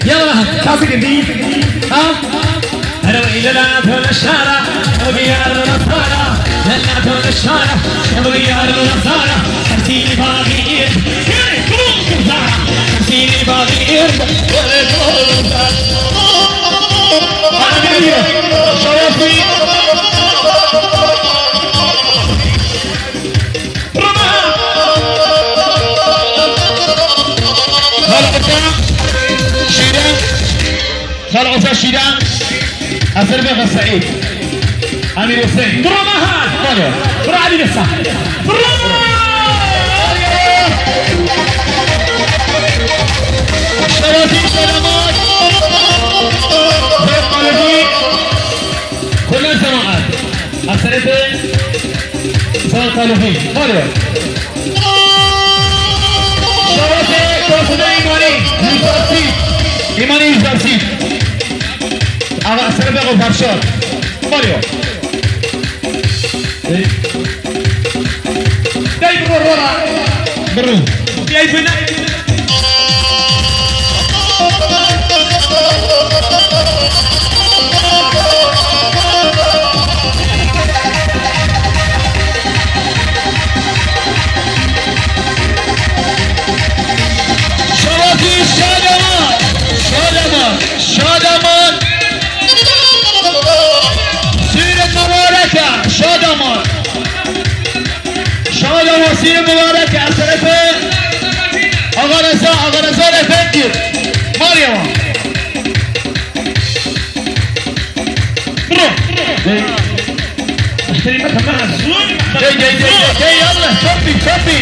يلا كاسي قديم ها هلا إلى لا تون الشارع وغيار النصارى لا تون الشارع وغيار النصارى خمسين باغير خمسين باغير شرفي خلعوا شيران أسر بيغ السعيد أمير حسين برا مهان طالع برا علي نفسه برا شواتي سلامات بيت قلبي كل الجماعات أسرتين صار قلبي طالع شواتي توصل إيماني يزرسيد آقا أسر بگو فرشاد مالیو دای برو برو بیای بنا شادمان سیر مبارکه شادمان سیر مبارکه از طرف آقا رضا رفیقی ماریم برو اشتری مکمه جای یالله توپی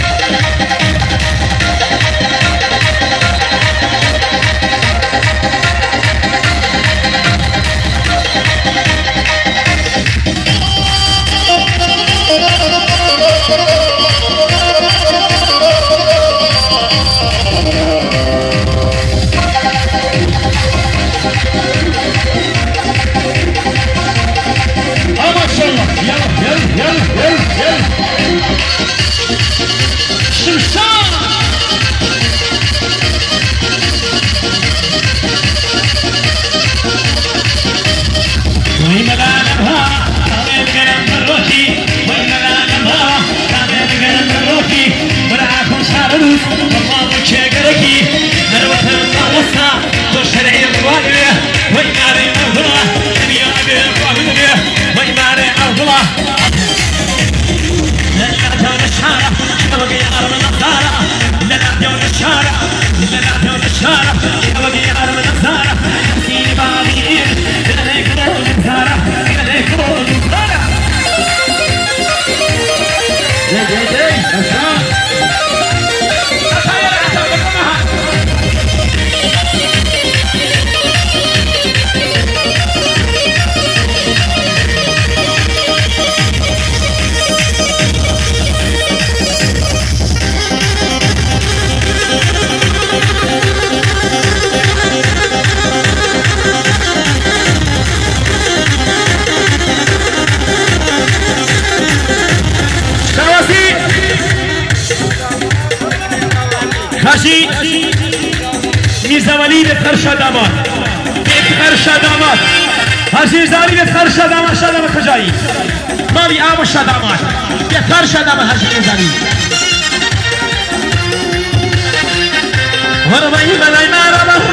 میزولی به خرشادامات حاجی زاری به خرشادامات شادامات کجایی مالی آب شادامات به خرشادامات حاجی زاری ورمایی بلای مرا